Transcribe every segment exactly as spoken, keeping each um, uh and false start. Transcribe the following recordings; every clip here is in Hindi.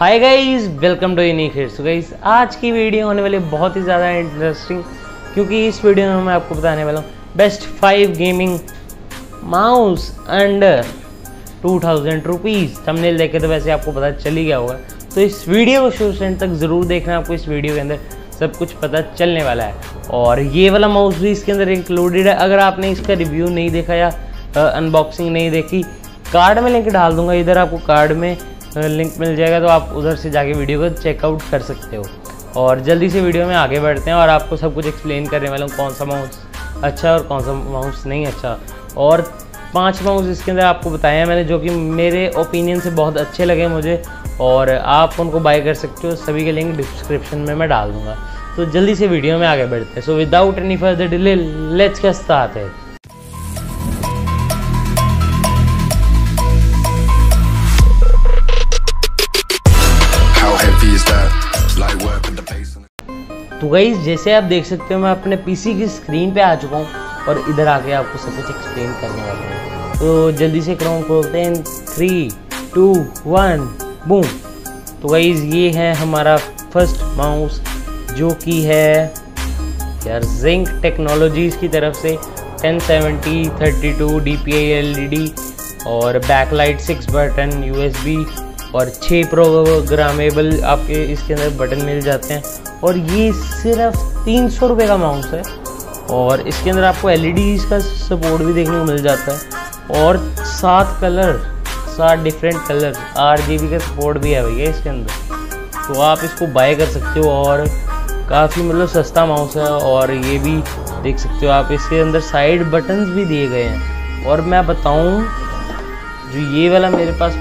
Hi guys, welcome to unique hits. So guys, आज की वीडियो होने वाली बहुत ही ज़्यादा इंटरेस्टिंग, क्योंकि इस वीडियो में मैं आपको बताने वाला हूँ best five gaming mouse under two thousand rupees. Thumbnail देखे तो वैसे आपको पता चल ही गया होगा, तो इस वीडियो को शुरू से एंड तक ज़रूर देखना। आपको इस वीडियो के अंदर सब कुछ पता चलने वाला है, और ये वाला माउस भी इसके अंदर इंक्लूडेड है। अगर आपने इसका रिव्यू नहीं देखा या अनबॉक्सिंग नहीं देखी, कार्ड में लिंक डाल दूंगा, इधर आपको कार्ड में लिंक मिल जाएगा, तो आप उधर से जाके वीडियो को चेकआउट कर सकते हो। और जल्दी से वीडियो में आगे बढ़ते हैं और आपको सब कुछ एक्सप्लेन करने वाला हूँ, कौन सा माउस अच्छा और कौन सा माउस नहीं अच्छा। और पांच माउस इसके अंदर आपको बताए हैं मैंने, जो कि मेरे ओपिनियन से बहुत अच्छे लगे मुझे, और आप उनको बाय कर सकते हो। सभी के लिंक डिस्क्रिप्शन में मैं डाल दूँगा। तो जल्दी से वीडियो में आगे बढ़ते हैं। So without any further delay, let's get started. तो गाइस, जैसे आप देख सकते हो, मैं अपने पीसी की स्क्रीन पे आ चुका हूँ और इधर आके आपको सब कुछ एक्सप्लेन करने वाला हूँ। तो जल्दी से क्रोम खोलते हैं, थ्री टू वन बूम। तो गाइस, ये है हमारा फर्स्ट माउस, जो कि है यार जिंक टेक्नोलॉजीज़ की तरफ से ten seventy thirty two D P I L E D, और बैकलाइट सिक्स बटन यूएसबी, और छः प्रोग्रामेबल आपके इसके अंदर बटन मिल जाते हैं। और ये सिर्फ तीन सौ रुपये का माउस है, और इसके अंदर आपको एल ई डी का सपोर्ट भी देखने को मिल जाता है, और सात कलर सात different colour R G B का सपोर्ट भी है भैया इसके अंदर। तो आप इसको बाय कर सकते हो, और काफ़ी मतलब सस्ता माउस है। और ये भी देख सकते हो आप, इसके अंदर साइड बटन्स भी दिए गए हैं। और मैं बताऊं, जो ये वाला मेरे पास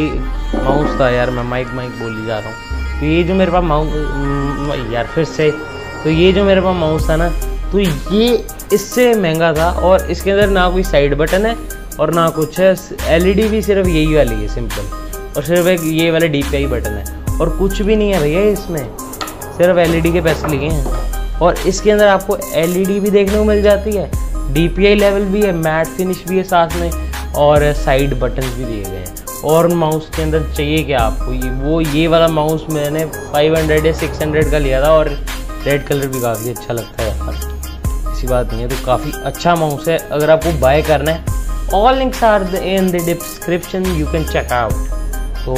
माउस था यार, मैं माइक माइक बोल ही जा रहा हूँ। तो ये जो मेरे पास माउस यार फिर से तो ये जो मेरे पास माउस था ना, तो ये इससे महंगा था, और इसके अंदर ना कोई साइड बटन है और ना कुछ है। एल ई डी भी सिर्फ यही वाली है सिंपल, और सिर्फ एक ये वाला डी पी आई बटन है, और कुछ भी नहीं है भैया इसमें, सिर्फ एल ई डी के पैसे लिए हैं। और इसके अंदर आपको एल ई डी भी देखने को मिल जाती है, डी पी आई लेवल भी है, मैट फिनिश भी है साथ में, और साइड बटन भी दिए गए हैं। और माउस के अंदर चाहिए क्या आपको, ये वो ये वाला माउस मैंने फाइव हंड्रेड या सिक्स हंड्रेड का लिया था, और रेड कलर भी काफ़ी अच्छा लगता है यार, ऐसी बात नहीं है। तो काफ़ी अच्छा माउस है, अगर आपको बाय करना है, all links are in the description, you can check out. तो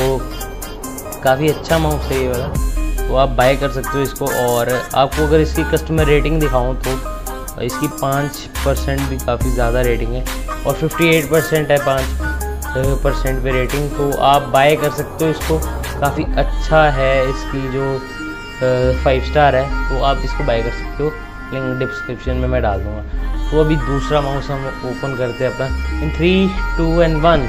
काफ़ी अच्छा माउस है ये वाला, तो आप बाय कर सकते हो इसको। और आपको अगर इसकी कस्टमर रेटिंग दिखाऊँ तो इसकी पाँच परसेंट भी काफ़ी ज़्यादा रेटिंग है, और फिफ्टी एट परसेंट है पाँच परसेंट पे रेटिंग। तो आप बाय कर सकते हो इसको, काफ़ी अच्छा है। इसकी जो फाइव स्टार है, तो आप इसको बाय कर सकते हो, लिंक डिस्क्रिप्शन में मैं डाल दूँगा। तो अभी दूसरा माउस हम ओपन करते हैं अपना, in three two and one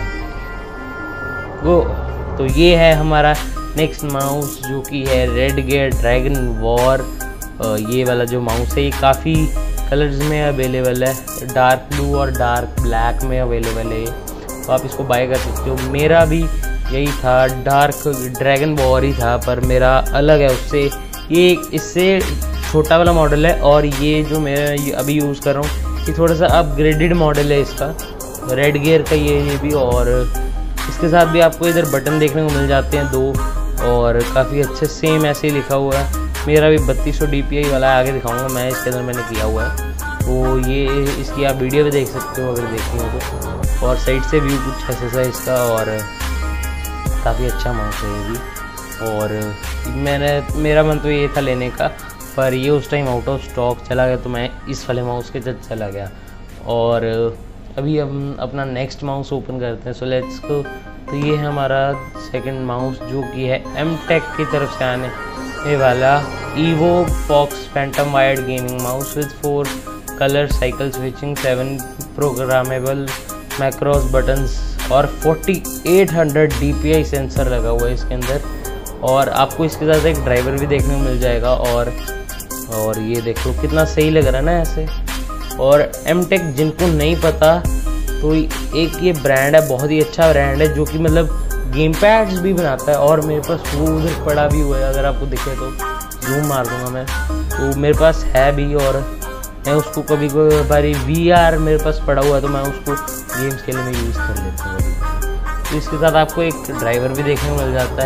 go. तो ये है हमारा नेक्स्ट माउस, जो कि है रेडगेयर ड्रैगन वॉर। ये वाला जो माउस है, ये काफ़ी कलर्स में अवेलेबल है, डार्क ब्लू और डार्क ब्लैक में अवेलेबल है, तो आप इसको बाय कर सकते हो। मेरा भी यही था, डार्क ड्रैगन वॉर ही था, पर मेरा अलग है उससे, ये इससे छोटा वाला मॉडल है, और ये जो मैं अभी यूज़ कर रहा हूँ, ये थोड़ा सा अपग्रेडेड मॉडल है इसका, रेड गियर का ये ये भी। और इसके साथ भी आपको इधर बटन देखने को मिल जाते हैं दो, और काफ़ी अच्छे सेम ऐसे ही लिखा हुआ है। मेरा भी बत्तीस सौ डी पी आई वाला है, आगे दिखाऊंगा मैं, इसके अंदर मैंने किया हुआ है। तो ये इसकी आप वीडियो भी देख सकते हो अगर देखनी हो तो, और साइड से व्यू कुछ ऐसा है इसका, और काफ़ी अच्छा माउस है ये भी। और मैंने मेरा मन तो ये था लेने का, पर ये उस टाइम आउट ऑफ स्टॉक चला गया, तो मैं इस वाले माउस के जज चला गया। और अभी हम अपना नेक्स्ट माउस ओपन करते हैं, सो लेट्स गो। तो ये है हमारा सेकंड माउस, जो कि है एम टेक की तरफ से आने ये वाला Evo Fox Phantom wired gaming mouse with four colour cycle switching, seven programmable macros buttons, और forty eight hundred D P I sensor लगा हुआ है इसके अंदर। और आपको इसके साथ एक ड्राइवर भी देखने को मिल जाएगा। और और ये देखो कितना सही लग रहा है ना ऐसे। और एम टेक जिनको नहीं पता, तो एक ये ब्रांड है, बहुत ही अच्छा ब्रांड है, जो कि मतलब गेम पैड्स भी बनाता है। और मेरे पास वो उधर पड़ा भी हुआ है, अगर आपको दिखे तो जूम मार दूंगा मैं, तो मेरे पास है भी, और मैं उसको कभी कोई बारी वी आर मेरे पास पड़ा हुआ है, तो मैं उसको गेम्स के लिए मैं यूज़ कर लेता हूँ। तो इसके साथ आपको एक ड्राइवर भी देखने को मिल जाता है।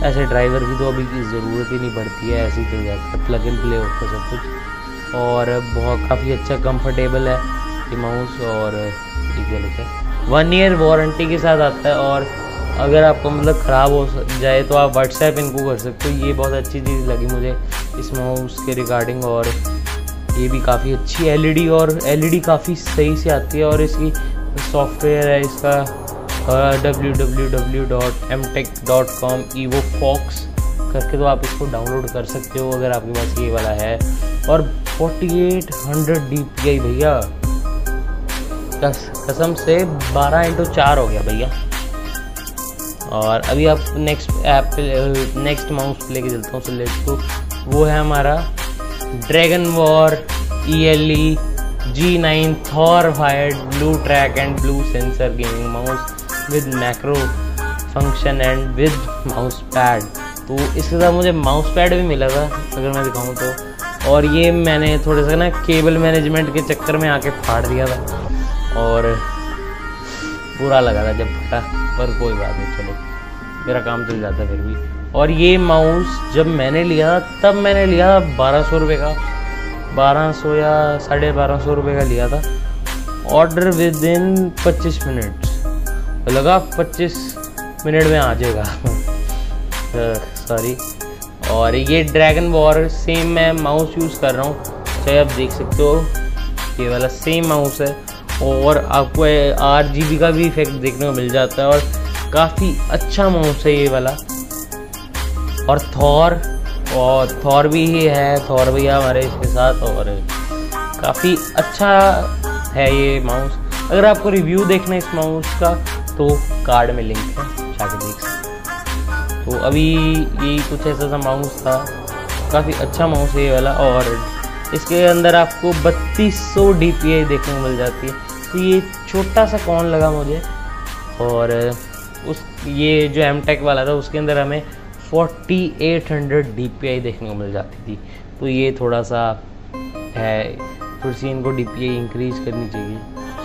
ऐसे ड्राइवर की तो अभी की ज़रूरत ही नहीं पड़ती है, ऐसे ही चल जाता है, प्लग इन प्ले होता है सब कुछ। और बहुत काफ़ी अच्छा कंफर्टेबल है ये माउस। और ये गलत है, वन ईयर वारंटी के साथ आता है। और अगर आपको मतलब ख़राब हो जाए तो आप व्हाट्सएप इनको कर सकते हो। ये बहुत अच्छी चीज़ लगी मुझे इस माउस के रिगार्डिंग। और ये भी काफ़ी अच्छी एलईडी, और एलईडी काफ़ी सही से आती है। और इसकी सॉफ्टवेयर है इसका W W W dot M tech dot com Evo Fox करके, तो आप इसको डाउनलोड कर सकते हो अगर आपके पास ये वाला है। और forty eight hundred D P I भैया, कस, कसम से बारह इंटू चार हो गया भैया। और अभी आप नेक्स्ट ऐप नेक्स्ट माउस लेके चलता हूँ, सो लेट्स गो। वो है हमारा Dragon War E L E G nine Thor wired blue track and blue sensor gaming mouse with macro function and with mouse pad. तो इसके साथ मुझे माउस पैड भी मिला था अगर मैं दिखाऊँ तो। और ये मैंने थोड़ा सा ना केबल मैनेजमेंट के चक्कर में आके फाड़ दिया था और बुरा लगा था जब फटा, पर कोई बात नहीं, चलो मेरा काम चल जाता फिर भी। और ये माउस जब मैंने लिया तब मैंने लिया बारह सौ रुपये का, बारह सौ या साढ़े बारह सौ रुपये का लिया था। ऑर्डर विद इन पच्चीस मिनट, लगा पच्चीस मिनट में आ जाएगा सॉरी। और ये ड्रैगन वॉर सेम मैं माउस यूज़ कर रहा हूँ, चाहे आप देख सकते हो ये वाला सेम माउस है। और आपको आर जी बी का भी इफेक्ट देखने को मिल जाता है। और काफ़ी अच्छा माउस है ये वाला। और थॉर और थॉर भी ही है, थॉर भैया हमारे इसके साथ। और काफ़ी अच्छा है ये माउस। अगर आपको रिव्यू देखना है इस माउस का तो कार्ड में लिंक है, जाके देख सकते हैं। तो अभी यही कुछ ऐसा सा माउस था, काफ़ी अच्छा माउस है ये वाला। और इसके अंदर आपको बत्तीस सौ डी पी आई देखने को मिल जाती है। तो ये छोटा सा कौन लगा मुझे। और उस ये जो एम टेक वाला था उसके अंदर हमें forty eight hundred D P I देखने को मिल जाती थी। तो ये थोड़ा सा है, थोड़ी सी इनको डी पी आई इंक्रीज करनी चाहिए।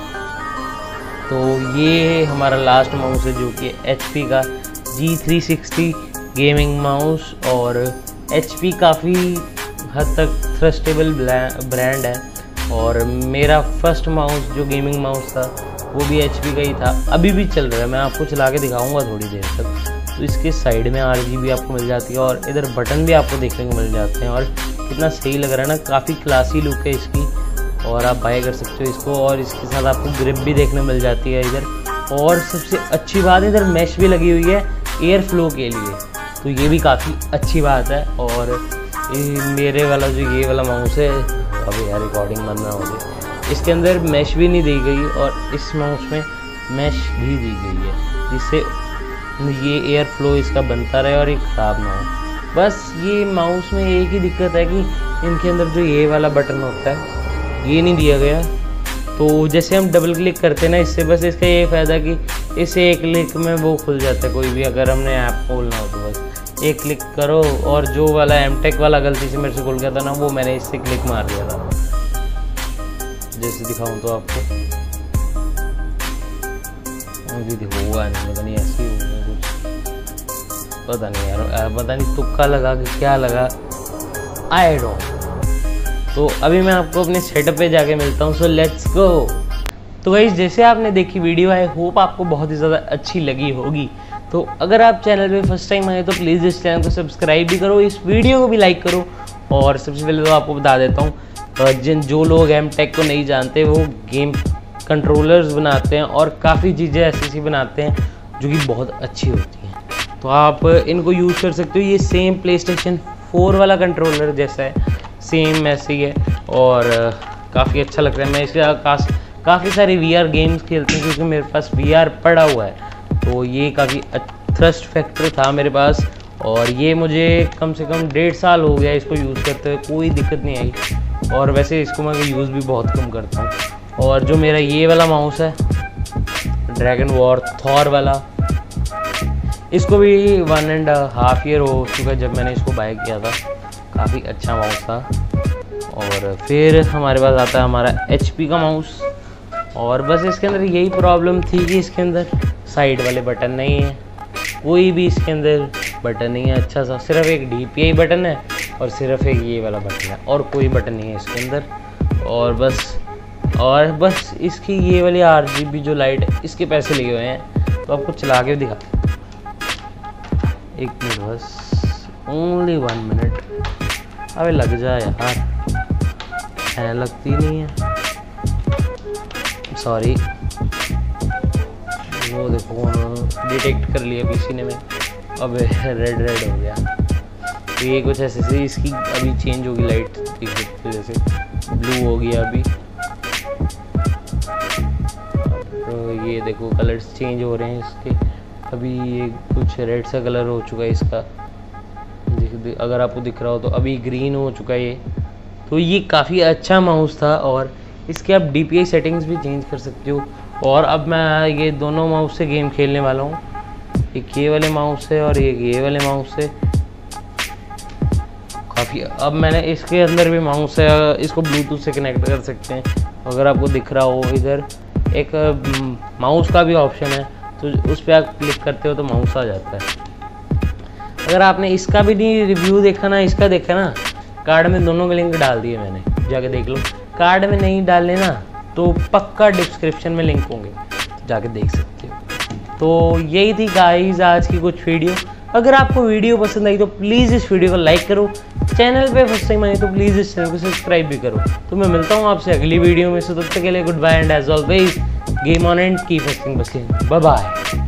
तो ये हमारा लास्ट माउस है जो कि एच पी का G three sixty gaming mouse. और एच पी काफ़ी हद तक ट्रस्टेबल ब्रांड है। और मेरा फर्स्ट माउस जो गेमिंग माउस था वो भी एच पी का ही था, अभी भी चल रहा है, मैं आपको चला के दिखाऊंगा थोड़ी देर तक। तो इसके साइड में आर जी बी आपको मिल जाती है और इधर बटन भी आपको देखने को मिल जाते हैं। और कितना सही लग रहा है ना, काफ़ी क्लासी लुक है इसकी। और आप बाय कर सकते हो इसको। और इसके साथ आपको ग्रिप भी देखने मिल जाती है इधर। और सबसे अच्छी बात इधर मैश भी लगी हुई है एयर फ्लो के लिए, तो ये भी काफ़ी अच्छी बात है। और ये मेरे वाला जो ये वाला माउस है, अभी यार रिकॉर्डिंग बंद ना हो गई, इसके अंदर मैश भी नहीं दी गई और इस माउस में मैश भी दी गई है, जिससे ये एयर फ्लो इसका बनता रहे और ये ख़राब ना हो। बस ये माउस में एक ही दिक्कत है कि इनके अंदर जो ये वाला बटन होता है ये नहीं दिया गया। तो जैसे हम डबल क्लिक करते हैं ना इससे, बस इसका ये फ़ायदा कि इसे एक क्लिक में वो खुल जाता है, कोई भी अगर हमने ऐप खोलना हो तो बस एक क्लिक करो। और जो वाला एम टेक वाला गलती से मेरे से खुल गया था ना, वो मैंने इससे क्लिक मार दिया था। जैसे दिखाऊं तो आपको मुझे होगा नहीं, पता नहीं ऐसे ही होगा कुछ, पता नहीं यार, पता नहीं तुक्का लगा कि क्या लगा, आई डोंट। तो अभी मैं आपको अपने सेटअप पे जाके मिलता हूँ, सो लेट्स गो। तो गाइस जैसे आपने देखी वीडियो, आई होप आपको बहुत ही ज़्यादा अच्छी लगी होगी। तो अगर आप चैनल पे फर्स्ट टाइम आए तो प्लीज़ इस चैनल को सब्सक्राइब भी करो, इस वीडियो को भी लाइक करो। और सबसे पहले तो आपको बता देता हूँ, जिन जो लोग एम टेक को नहीं जानते वो गेम कंट्रोलर्स बनाते हैं और काफ़ी चीज़ें ऐसी ऐसी बनाते हैं जो कि बहुत अच्छी होती हैं। तो आप इनको यूज़ कर सकते हो। ये सेम प्ले स्टेशन फोर वाला कंट्रोलर जैसा है, सेम ऐसे ही है और काफ़ी अच्छा लगता है। मैं इसके पास काफ़ी सारे वी आर गेम्स खेलते हैं क्योंकि मेरे पास वी आर पड़ा हुआ है। तो ये काफ़ी थ्रस्ट फैक्टर था मेरे पास और ये मुझे कम से कम डेढ़ साल हो गया इसको यूज़ करते हुए, कोई दिक्कत नहीं आई। और वैसे इसको मैं यूज़ भी बहुत कम करता हूँ। और जो मेरा ये वाला माउस है ड्रैगन वॉर थॉर वाला, इसको भी वन एंड हाफ ईयर हो चुका जब मैंने इसको बाय किया था। काफ़ी अच्छा माउस था। और फिर हमारे पास आता है हमारा एच पी का माउस। और बस इसके अंदर यही प्रॉब्लम थी कि इसके अंदर साइड वाले बटन नहीं है, कोई भी इसके अंदर बटन ही है अच्छा सा, सिर्फ एक डी पी आई बटन है और सिर्फ एक ये वाला बटन है और कोई बटन नहीं है इसके अंदर। और बस और बस इसकी ये वाली आर जी बी जो लाइट है इसके पैसे लगे हुए हैं। तो आपको चला के दिखा, एक मिनट बस, ओनली वन मिनट। अबे लग जाए यार, है लगती नहीं है, सॉरी। वो देखो डिटेक्ट कर लिया पीसी ने में, अब रेड रेड हो गया। तो ये कुछ ऐसे से इसकी अभी चेंज होगी लाइट, जैसे ब्लू हो गया अभी। तो ये देखो कलर्स चेंज हो रहे हैं इसके, अभी ये कुछ रेड सा कलर हो चुका है इसका, अगर आपको दिख रहा हो तो अभी ग्रीन हो चुका है ये। तो ये काफ़ी अच्छा माउस था और इसके आप डी पी आई सेटिंग्स भी चेंज कर सकते हो। और अब मैं ये दोनों माउस से गेम खेलने वाला हूँ, एक ये वाले माउस से और एक ये वाले माउस से। काफ़ी अब मैंने इसके अंदर भी माउस है, इसको ब्लूटूथ से कनेक्ट कर सकते हैं। अगर आपको दिख रहा हो इधर एक माउस का भी ऑप्शन है, तो उस पर आप क्लिक करते हो तो माउस आ जाता है। अगर आपने इसका भी नहीं रिव्यू देखा ना, इसका देखा ना, कार्ड में दोनों के लिंक डाल दिए मैंने, जाके देख लो। कार्ड में नहीं डालने ना तो पक्का डिस्क्रिप्शन में लिंक होंगे, जाके देख सकते हो। तो यही थी गाइस आज की कुछ वीडियो। अगर आपको वीडियो पसंद आई तो प्लीज़ इस वीडियो को लाइक करो, चैनल पे फर्स्ट टाइम आई तो प्लीज़ इस चैनल को सब्सक्राइब भी करो। तो मैं मिलता हूँ आपसे अगली वीडियो में, सो तब तक के लिए good bye and as always game on and keep hustling busting, bye bye.